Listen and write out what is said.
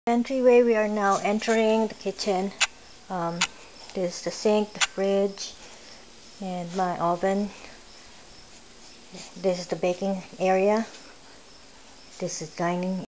Entryway, we are now entering the kitchen. This is the sink, the fridge, and my oven. This is the baking area. This is dining